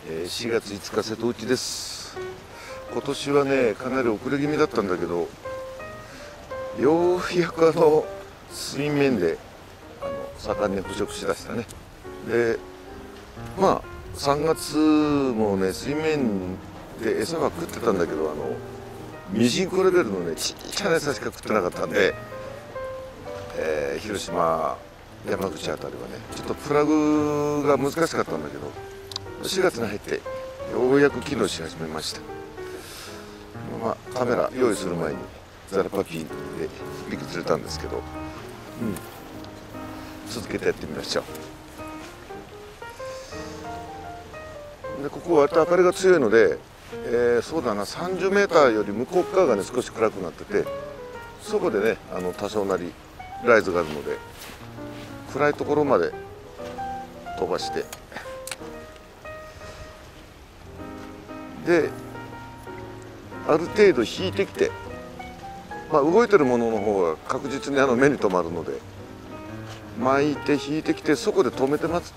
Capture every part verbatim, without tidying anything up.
えー、しがついつか瀬戸内です。今年はねかなり遅れ気味だったんだけど、ようやくあの水面であの盛んに捕食しだしたね。でまあさんがつもね水面で餌は食ってたんだけど、あのミジンコレベルのねちっちゃな餌しか食ってなかったんで、えー、広島山口あたりはねちょっとプラグが難しかったんだけど、しがつに入ってようやく機能し始めました。まあカメラ用意する前にザラパピーでいっぴき釣れたんですけど、うん、続けてやってみましょう。でここは割と明かりが強いので、えー、そうだなさんじゅうメーターより向こう側がね少し暗くなってて、そこでねあの多少なりライズがあるので暗いところまで飛ばして、である程度引いてきて、まあ、動いてるものの方が確実にあの目に留まるので巻いて引いてきて、そこで止めて待つ。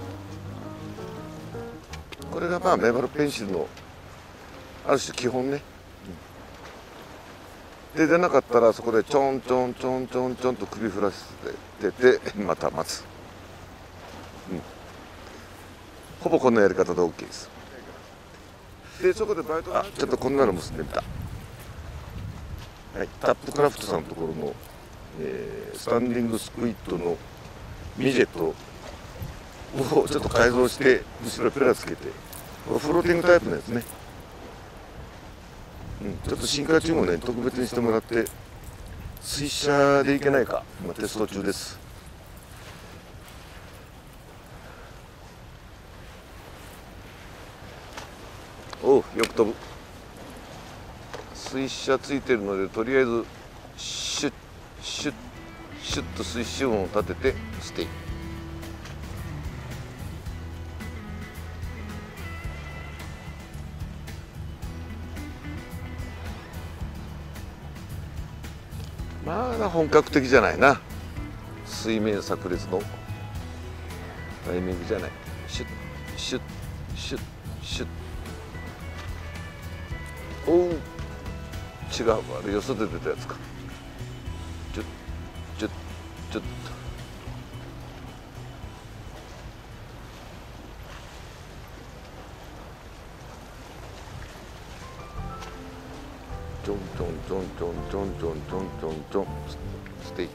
これがまあメバルペンシルのある種基本ね。で出なかったらそこでちょんちょんちょんちょんちょんと首振らせててまた待つ、うん、ほぼこんなやり方で OK です。でそこでバイト、あちょっとこんなの結んでみた、はい、タップクラフトさんのところの、えー、スタンディングスクイットのミジェットをちょっと改造して後ろペラつけてフローティングタイプのやつね、うん、ちょっと進化中もね特別にしてもらって水車でいけないか今テスト中です。おうよく飛ぶ。水車ついてるのでとりあえずシュッシュッシュッと水中音を立ててステイ。まだ本格的じゃないな。水面炸裂のタイミングじゃない。シュッシュッシュッシュッ。おう違う、あれよそで出たやつか。ちょちょちょっとちょんちょんちょんちょんちょんちょんちょんちょんちょんステイ。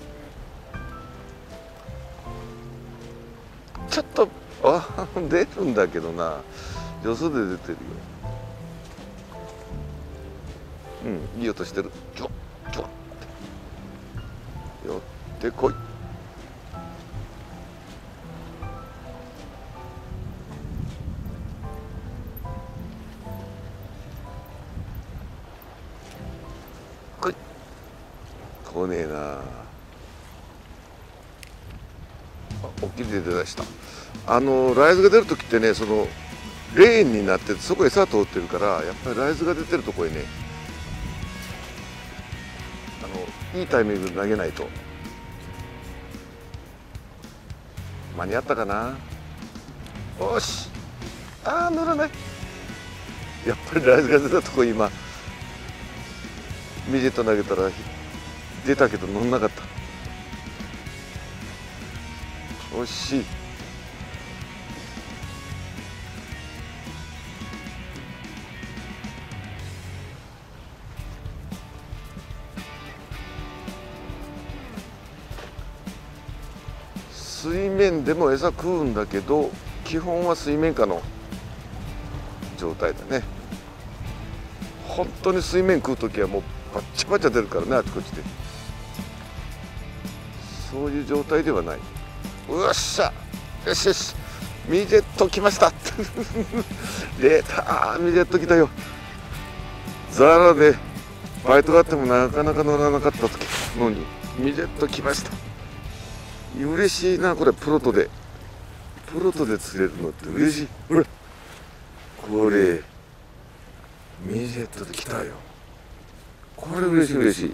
ちょっとあ出るんだけどな、よそで出てるよ。うん、いい音してる。ちょちょって寄ってこい。こい来ねえなあ。大きいで出だした。あのライズが出る時ってね、そのレーンになってそこへ餌通ってるから、やっぱりライズが出てるとこへねあのいいタイミングで投げないと。間に合ったかな。よし、ああ乗らない。やっぱりライズが出たとこ今ミジェット投げたら出たけど乗んなかった。惜しい。水面でも餌食うんだけど基本は水面下の状態だね。本当に水面食う時はもうバッチバチ出るからね、あちこちで。そういう状態ではない。うっしゃ、よしよし、ミジェット来ました出た、ミジェット来たよ。ザラでバイトがあってもなかなか乗らなかった時のにミジェット来ました。嬉しいな、これプロトでプロトで釣れるのって嬉しい。ほらこれミジェットで来たよ。これ嬉しい嬉しい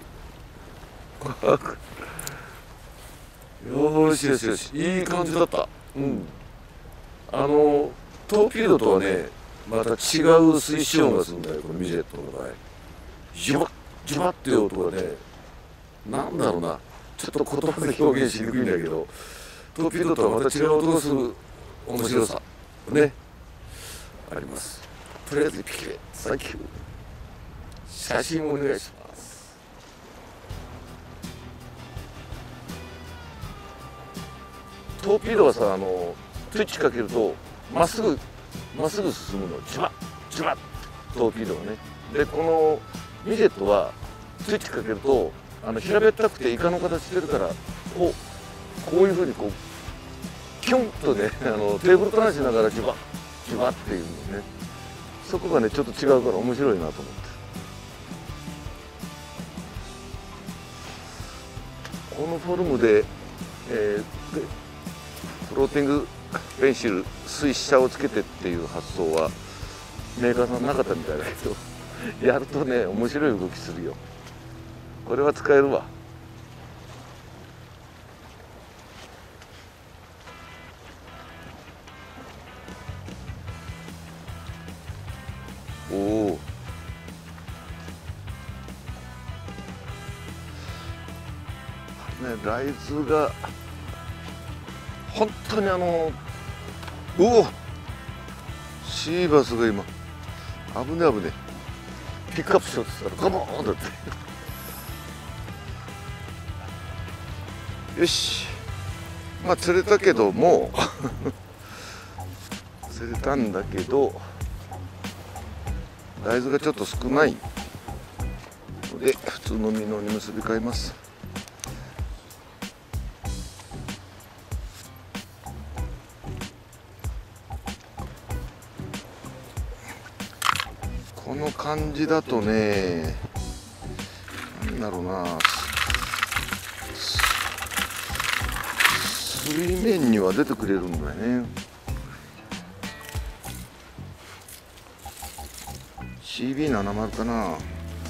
よしよしよし、いい感じだった。うん、あのトーピードとはねまた違う水晶音がするんだよ、このミジェットの場合。ジュバッジュバッっていう音がね、なんだろうな、ちょっと言葉で表現しにくいんだけど、トーピードとはまた違う音がする面白さねあります。とりあえずいっぴきめ、サンキュー。写真をお願いします。トーピードはさ、あのスイッチかけるとまっすぐまっすぐ進むの、ジュバッジュバットーピードがね。でこのミジェットはスイッチかけるとあの平べったくてイカの形してるから、こうこういうふうにこうキュンとね、あのテーブルトランしながらジュバッジュバッっていうのね、そこがねちょっと違うから面白いなと思って。このフォルムで、えー、でフローティングペンシル水車をつけてっていう発想はメーカーさんなかったみたいだけど、やるとね面白い動きするよ。これは使えるわ。おお、ね、ライズが本当にあのうおシーバスが今危ね危ねピックアップしようとしたらガボーンだってよし、まあ釣れたけども釣れたんだけど大豆がちょっと少ないので普通のミノに結び替えます。この感じだとね、なんだろうな、水面には出てくれるんだよね。シービーななじゅう かな。ま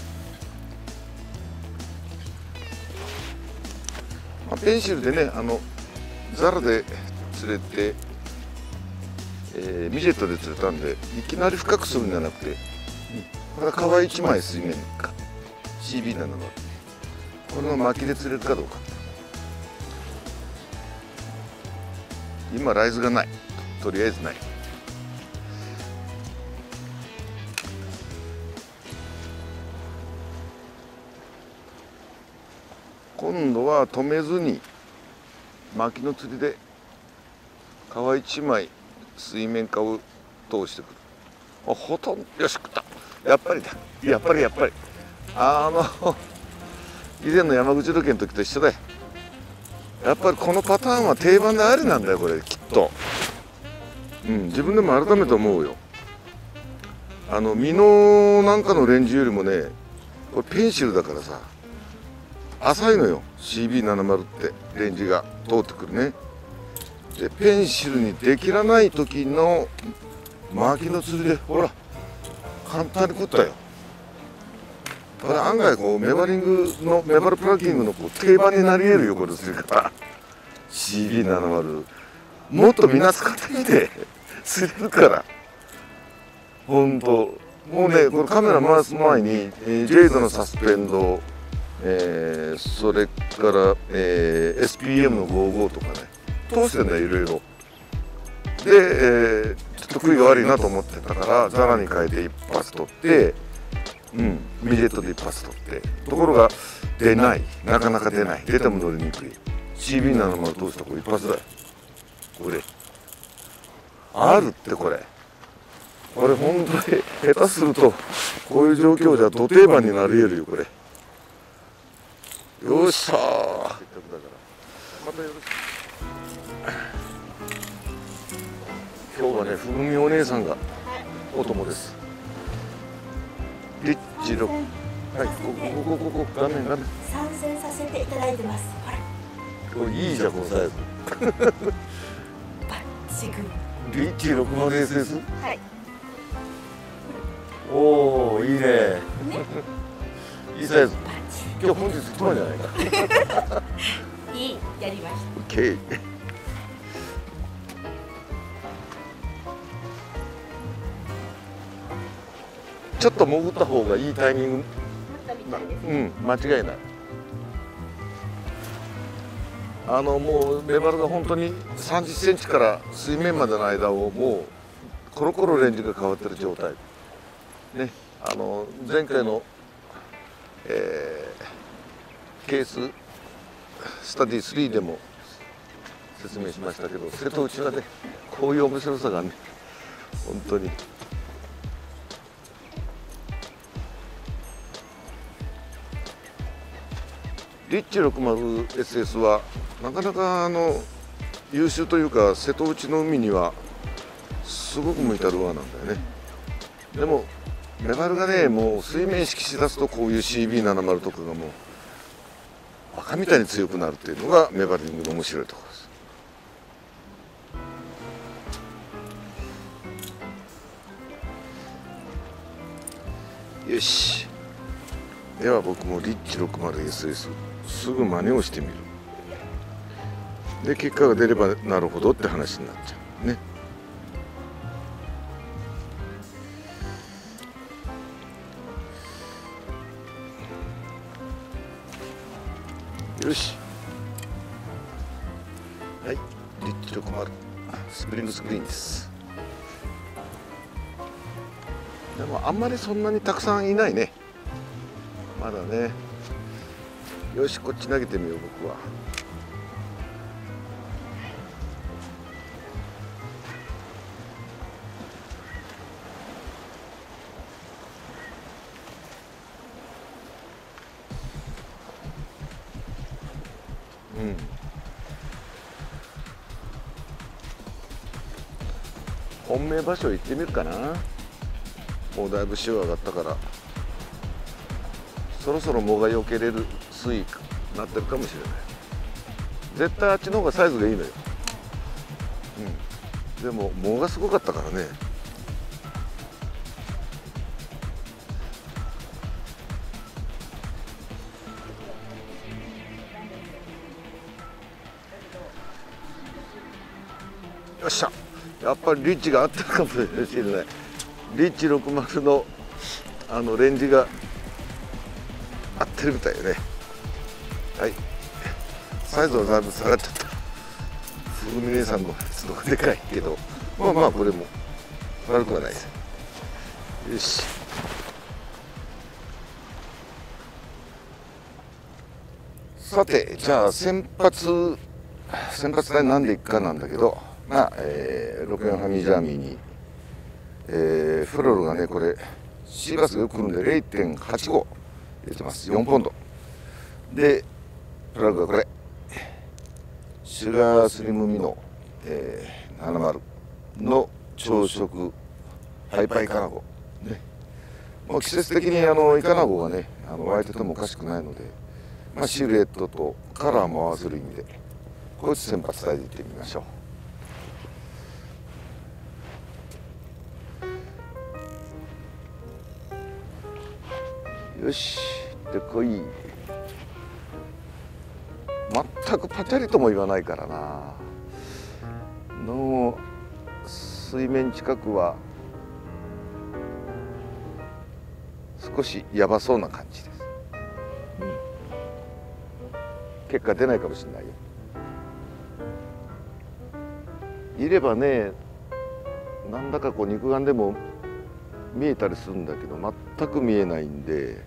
あ、ペンシルでね、あのザラで釣れて、えー、ミジェットで釣れたんで、いきなり深くするんじゃなくて、これは皮一枚水面か シービーななじゅう、これの巻きで釣れるかどうか。今ライズがない、とりあえずない。今度は止めずに巻きの釣りで皮一枚水面下を通してくる。あ、ほとんどよし食った。やっぱりだ、やっぱりやっぱりあの以前の山口ロケの時と一緒だよ。やっぱりこのパターンは定番でありなんだよこれきっと。うん、自分でも改めて思うよ。あのミノなんかのレンジよりもね、これペンシルだからさ浅いのよ シービーななじゅう ってレンジが通ってくるね。でペンシルにできらない時の巻きの釣りでほら簡単に食ったよ。これ案外こうメバリングのメバルプラッキングのこう定番になり得るよこれ釣り方 シービーななじゅう。もっとみんな使ってみて釣れるからほんと。もうねこれカメラ回す前に、えー、ジェイドのサスペンド、えー、それから、えー、エスピーエム のごじゅうごとかね通してんだよいろいろで、えー、ちょっと悔いが悪いなと思ってたからザラに変えて一発取って、うん、ミジェットで一発取って、ところが出ない、なかなか出ない、出ても乗りにくい シービーななじゅう 通したこれ一発だよ。これあるってこれこれ本当に下手するとこういう状況じゃど定番になり得るよこれ。よっしゃー。またよろしく。今日はねふぐみお姉さんがお供です。リッチロ、はい、ここここここ画面画面参戦させていただいてます。ほらこれいいじゃんこのサイズバッチグリッチ ろくじゅうエスエス。 はい。 おおいいね。 ねいいサイズ。 バッチ今日本日一番じゃないか。 いいやりました。 オッケー。 ちょっと潜った方がいいタイミング、 持ったみたいです。 うん間違いない。あのもうメバルが本当にさんじゅっセンチから水面までの間をもうコロコロレンジが変わってる状態ね。あの前回の、えー、ケーススタディスリーでも説明しましたけど、瀬戸内はねこういう面白さがね本当に。リッチ ろくじゅうエスエス はなかなかあの優秀というか、瀬戸内の海にはすごく向いたルアーなんだよね。でもメバルがねもう水面意識しだすと、こういう シービーななじゅう とかがもうバカみたいに強くなるっていうのがメバリングの面白いところです。よし、では僕もリッチ ろくじゅうエスエス すぐ真似をしてみる。で結果が出ればなるほどって話になっちゃうね。よし、はい、リッチ ろくじゅうスプリングスクリーンです。でもあんまりそんなにたくさんいないね、まだね。よし、こっち投げてみよう僕は。うん、本命場所行ってみるかな。もうだいぶ潮上がったから、そろそろ藻が避けれる水位になってるかもしれない。絶対あっちの方がサイズがいいのよ。うん、でも藻がすごかったからね。よっしゃ、やっぱりリッチが合ってるかもしれない。リッチろくじゅうのあのレンジが合ってるみたいよね。はい、サイズはだいぶ下がっちゃった。ふぐみ姉さんのやつのがでかいけど、まあまあこれも悪くはないです。よし、さてじゃあ先発先発台なんでいくかなんだけど、まあ、えー、ろくじゅうよんハミージャーミーに、えー、フロルがねこれシーバスがよく来るんで れいてんはちご 入れてます。よんポンドで、プラグがこれシュガースリムミノ、えー、ななじゅうの朝食ハイパイカナゴね。もう季節的にあのイカナゴがねあの湧いててもおかしくないので、まあ、シルエットとカラーも合わせる意味でこいつ先発台でいってみましょう。よし、でこい。全くパチャリとも言わないからな。の水面近くは少しやばそうな感じです、うん、結果出ないかもしれないよ。いればね、なんだかこう肉眼でも見えたりするんだけど全く見えないんで、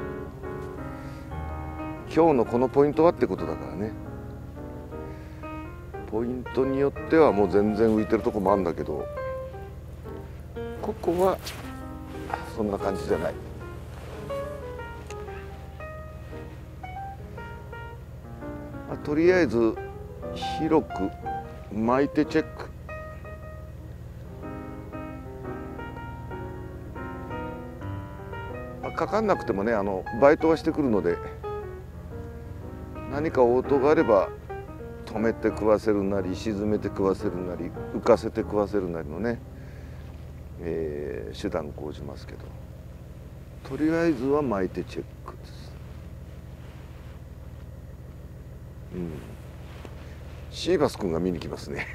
今日のこのポイントはってことだからね。ポイントによってはもう全然浮いてるとこもあるんだけど、ここはそんな感じじゃない。まあ、とりあえず広く巻いてチェック。まあ、かかんなくてもね、あのバイトはしてくるので、何か応答があれば止めて食わせるなり沈めて食わせるなり浮かせて食わせるなりのね、えー、手段講じますけど、とりあえずは巻いてチェックです。うん、シーバス君が見に来ますね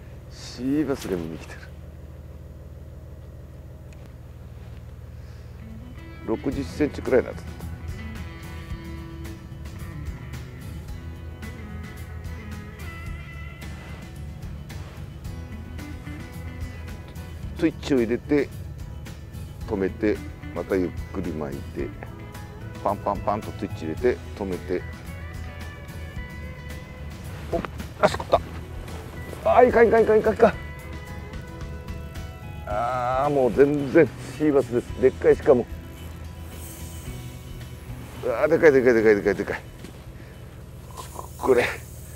シーバスが見に来てる。 ろくじゅっセンチくらいなんです。スイッチを入れて止めて、またゆっくり巻いて、パンパンパンとスイッチ入れて止めて、おっ、足食った。ああ、いかんいかんいかんいかんいかん。ああ、もう全然シーバスです。でっかい、しかも。ああ、でかいでかいでかいでかいでかい。これ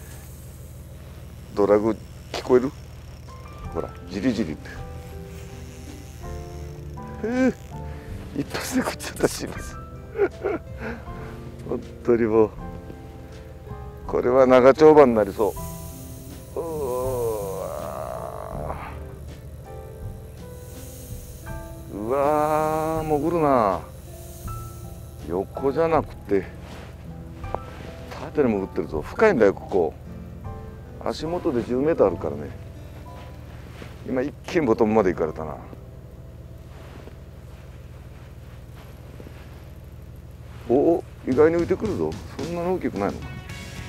ドラグ聞こえる？ほら、じりじりって。ふう、一発で食っちゃったシーバス。本当にもうこれは長丁場になりそう。うわー、潜るな。横じゃなくて縦に潜ってるぞ。深いんだよここ。足元でじゅうメートルあるからね。今一気にボトムまで行かれたな。おお、意外に浮いてくるぞ。そんなに大きくないのか。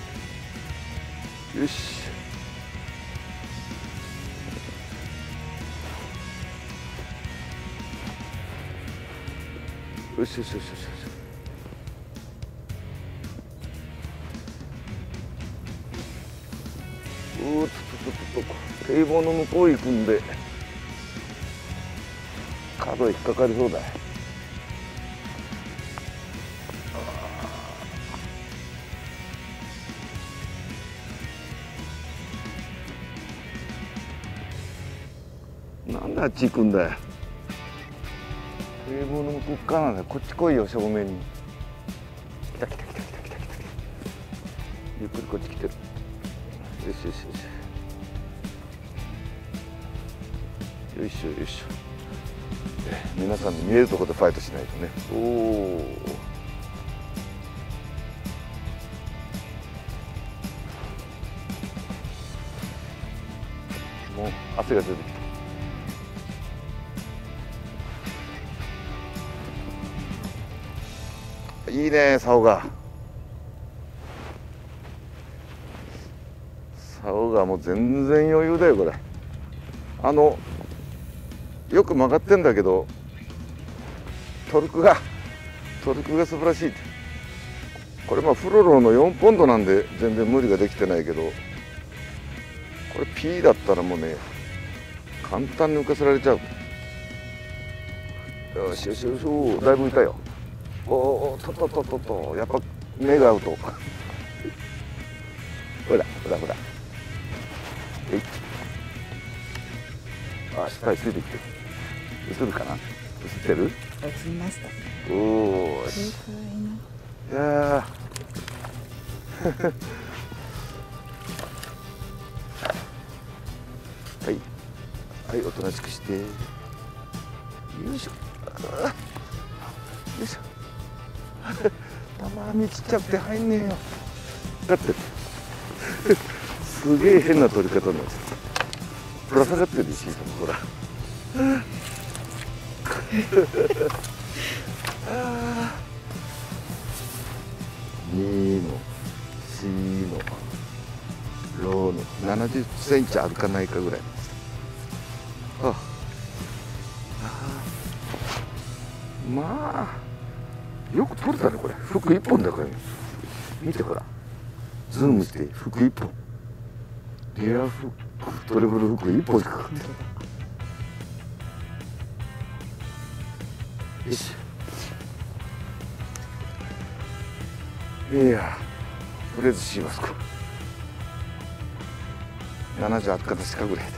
よし、よしよしよしよしよし。うーっとっとっとっと、堤防の向こう行くんで角引っかかりそうだ。なんであっち行くんだよ。堤防の向こう側なんだよ。こっち来いよ、正面に。来た来た来た来た来た来た。ゆっくりこっち来てる。よしよしよし。よいしょよいしょ。皆さんに見えるところでファイトしないとね。おお。もう汗が出てきた。いいね、竿が。竿がもう全然余裕だよこれ。あのよく曲がってんだけどトルクがトルクが素晴らしい。これまあフロロのよんポンドなんで全然無理ができてないけど、これ P だったらもうね簡単に浮かせられちゃう。よしよしよし、おだいぶ浮いたよ。おお、ととととと、やっぱ目が合うと。ほらほらほら。えい。あ、下についてきてる。映るかな。映ってる。 映りました。 おお。いやー。はい。はい、おとなしくして。よいしょ。よいしょ。たまにちっちゃくて入んねえよ。だってすげえ変な取り方になっちゃった。ぶら下がってるし、ほら。にのしのろのななじゅっセンチあるかないかぐらい。ああ、まあよく取れたねこれ。フックいっぽんだからね。見てほら、ズームしてフックいっぽん。レアフック、トリプルフックいっぽんしかかかってない。よし。いや、とりあえずしますか。ななじゅうあったかしかぐらい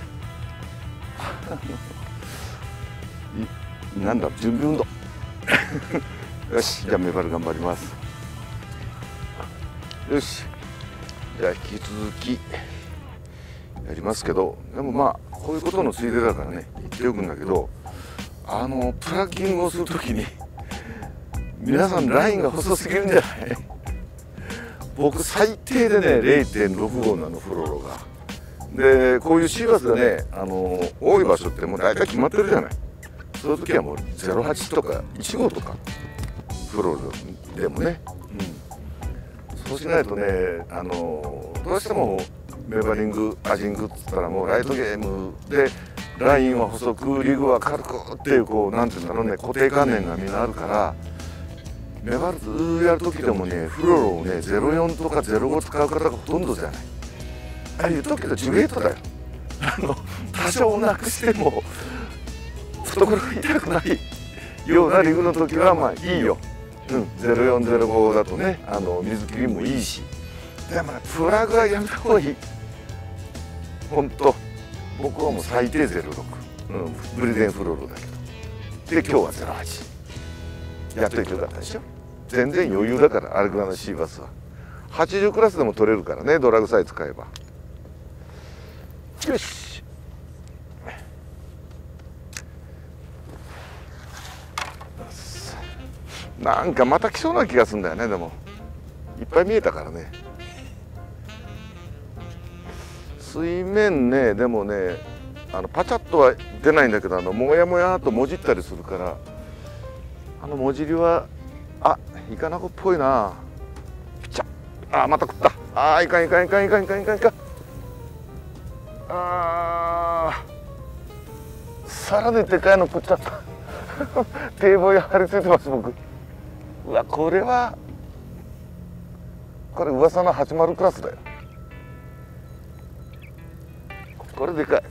で。なんだ、準備運動。よし、じゃあメバル頑張ります。よし、じゃあ引き続きやりますけど、でもまあこういうことのついでだからね言っておくんだけど、あのプラッギングをするときに皆さんラインが細すぎるんじゃない？僕最低でね れいてんろくご なのフロロが。でこういうシーバスがね、あの多い場所ってもう大体決まってるじゃない。そういう時はもうゼロはちとかいちごうとかプロでもね、うん、そうしないとね、あのどうしてもメバリングアジングっつったらもうライトゲームでラインは細くリグは軽くっていうこうなんていうんだろうね、固定観念がみんなあるから、メバルやる時でもねフロロをねゼロよんとかゼロご使う方がほとんどじゃない。あれ言っとくけどじゅうエイトだよ。あの多少なくしても懐が痛くないようなリグの時はまあいいよ。うん、ゼロよんゼロごだとね、あの水切りもいいし、でもプラグはやめた方がいい。本当僕はもう最低ゼロろく、うん、ブリデンフロロだけど、で今日はゼロはちやっといてよかったでしょ。全然余裕だから、アルグラのシーバスははちじゅうクラスでも取れるからね、ドラグさえ使えば。よし、なんかまた来そうな気がするんだよね。でもいっぱい見えたからね。水面ね、でもね、あのパチャッとは出ないんだけど、あのもやもやっともじったりするから、あのもじりは、あ、イカナゴっぽいな。ピチャッ、あ、また食った。あー、いかんいかんいかんいかんいかんいかんいかん。あー、さらにでかいの食っちゃった。堤防に張り付いてます僕。うわ、これはこれ噂のはちじゅうクラスだよ。これでかい。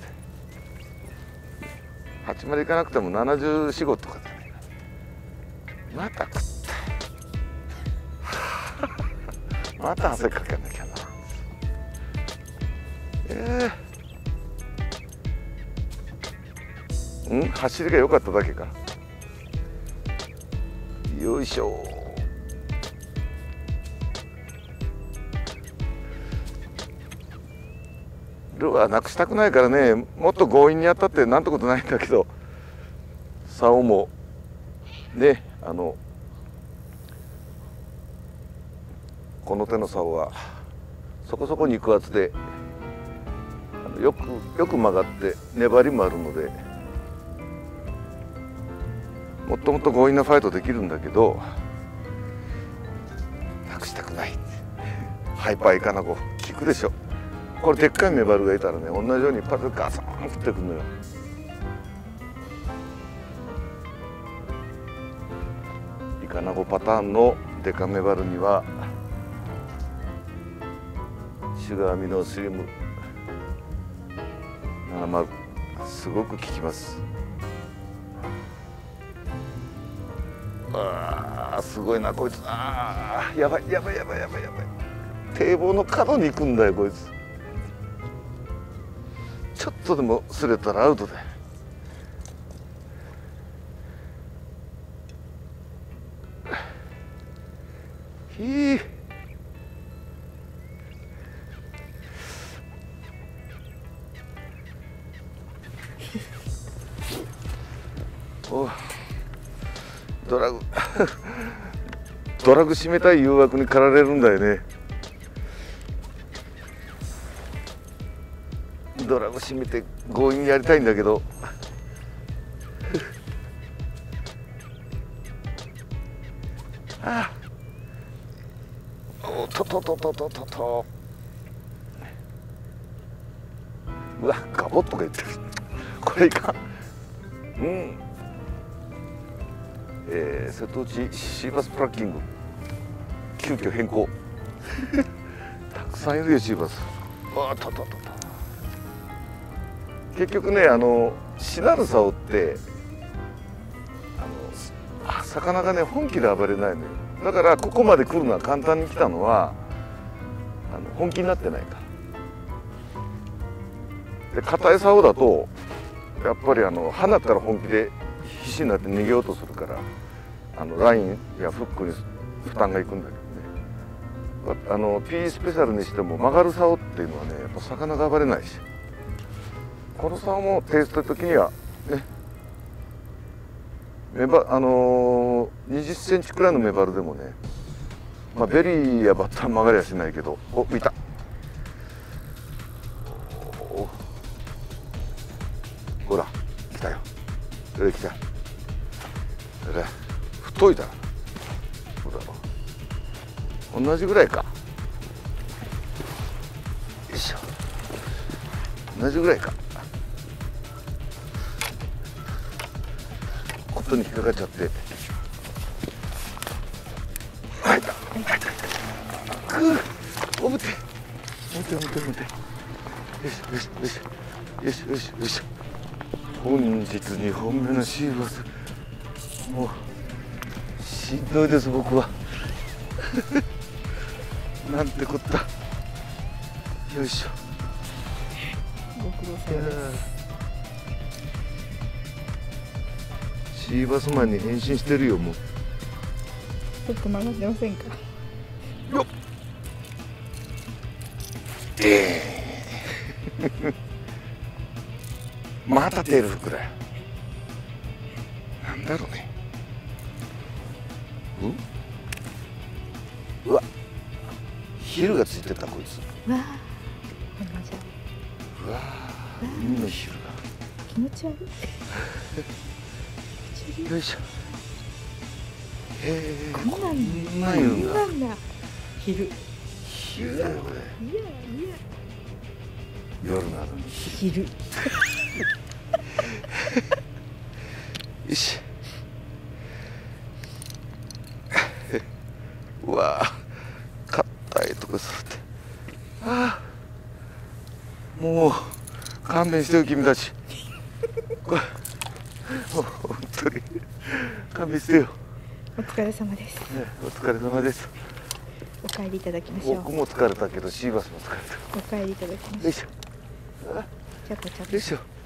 はちじゅういかなくてもななじゅうよん、ごとかだね。また食った。また汗かかなきゃな。ええー、うん、走りが良かっただけか。よいしょ。ルアーなくしたくないからね、もっと強引にやったってなんてことないんだけど、竿もね、あのこの手の竿はそこそこ肉厚で、あのよくよく曲がって粘りもあるので、もっともっと強引なファイトできるんだけど、なくしたくない。ハイパーイカナゴ効くでしょ。これでっかいメバルがいたらね、同じように一発でガサン降ってくるのよ。イカナゴパターンのデカメバルにはシュガーミノスリムななじゅうすごく効きます。あー、すごいなこいつ。あー、やばいやばいやばいやばいやばい。堤防の角に行くんだよこいつ。ちょっとでもすれたらアウトだよ。ひー、お、ドラグドラグ締めたい誘惑に駆られるんだよね。ドラグ締めて強引にやりたいんだけど、ああ、おととととととと、うわ、ガボッとか言ってる。これいかん。うん、えー、瀬戸内シーバスプラッキング急遽変更。たくさんいるよシーバス。あたたたた。結局ね、あのしなる竿ってあの魚がね本気で暴れないのよ。だからここまで来るのは簡単に来たのはあの本気になってないから。で硬い竿だとやっぱりあの放ったら本気で必死になって逃げようとするから、あのラインやフックに負担がいくんだけどね。あの P スペシャルにしても曲がる竿っていうのはね、やっぱ魚が暴れないし、この竿もテイスト的にはね、メバあのー、にじゅっセンチくらいのメバルでもね、まあ、ベリーやバッター曲がりはしないけど、お、浮いた。ほら来たよ。これ来た。これ太いだ。 同じぐらいか。よいしょ。同じぐらいか。コットンに引っかかっちゃって。入った。入った。くう。おぶて。おぶて、おぶて、おぶて。よし、よし、よし。よし、よし、よし。本日にほんめのシーバス。もう。しんどいです、僕は。なんてこった。よいしょ。 ご苦労様です。 シーバスマンに変身してるよ、もう。 ちょっと曲がってませんか。 よっ。ええまたテール服だよ。なんだろうね。うわ、ヒルがついてたこいつ。 わあ、こんなじゃ。 うわ、海のヒルが。 気持ち悪い。 よいしょ。へえ、 こんなんこんなんいるんだ。 こんなんだ。昼。 昼だよこれ。 いやいや。 夜なのに昼。 よし。うわあ、硬いとこ座って。ああ、もう勘弁してよ君たち。これもう本当に勘弁してよ。 お疲れ様です。 ね、お疲れ様です。 お帰りいただきましょう。 僕も疲れたけどシーバスも疲れた。 お帰りいただきましょう。 よいしょ。 ちゃこちゃこ。 よいしょ。